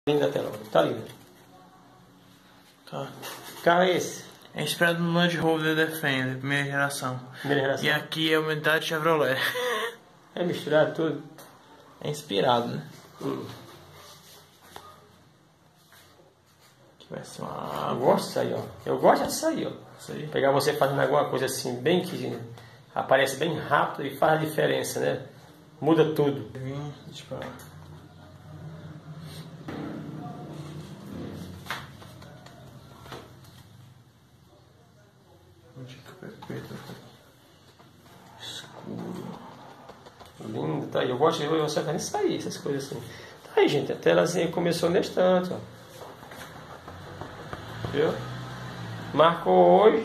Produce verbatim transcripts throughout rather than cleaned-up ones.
Linda a tela, tá linda. Tá. Que carro é esse? É inspirado no Land Rover Defender, primeira geração. Primeira geração. E aqui é a unidade Chevrolet. É misturado tudo? É inspirado, né? Hum. Aqui vai ser uma... Eu gosto disso aí, ó. Eu gosto disso aí, ó. Isso aí. Pegar você fazendo alguma coisa assim, bem que aparece bem rápido e faz a diferença, né? Muda tudo. Vim, deixa eu falar. Onde que eu aperto aqui? Escuro. Lindo, tá aí. Eu gosto de você fazendo isso aí, essas coisas assim. Tá aí, gente. A telazinha começou nesse tanto, ó. Viu? Marcou hoje.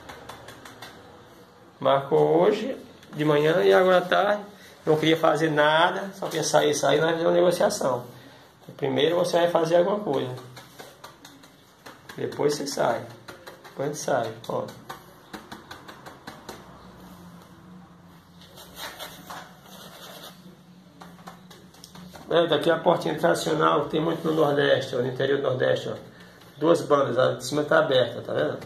Marcou hoje de manhã e agora à tarde. Não queria fazer nada, só queria sair, sair, nós fazer uma negociação. Primeiro você vai fazer alguma coisa. Depois você sai. Depois a gente sai, ó. É, daqui a portinha tradicional que tem muito no Nordeste, ó, no interior do Nordeste, ó. Duas bandas, a de cima está aberta, tá vendo?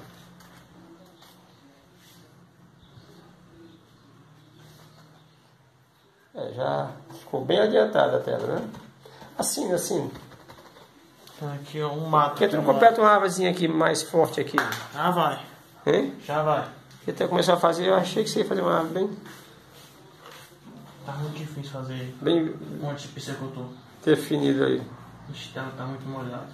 É, já ficou bem adiantada a tela, né? Assim, assim. Aqui ó, um mato. Porque tu não completa uma árvorezinha aqui mais forte aqui? Já vai. Hein? Já vai. Porque tu começou a fazer, eu achei que você ia fazer uma árvore bem... Tá muito difícil fazer Bem um monte de piscicultor. definido aí. Ixi, ela tá muito molhada.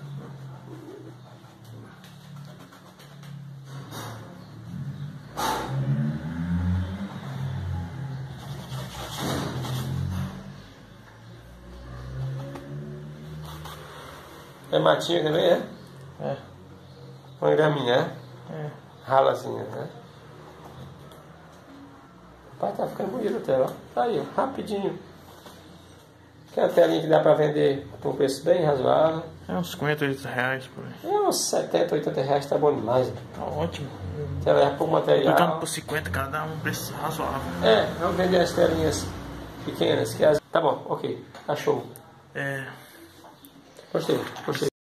É matinho também, é? É. Uma graminha, é? É. Ralazinha, né? Rapaz, tá ficando bonita a tela, ó. Tá aí, ó, rapidinho. Que é a telinha que dá pra vender por um preço bem razoável. É uns cinquenta, oitenta reais por aí. É uns setenta, oitenta reais, tá bom demais. Tá ótimo. Tela é por material. Trocando por cinquenta, cara, dá um preço razoável. É, vamos vender as telinhas pequenas. Que as... Tá bom, ok. Tá show. É. Gostei, gostei.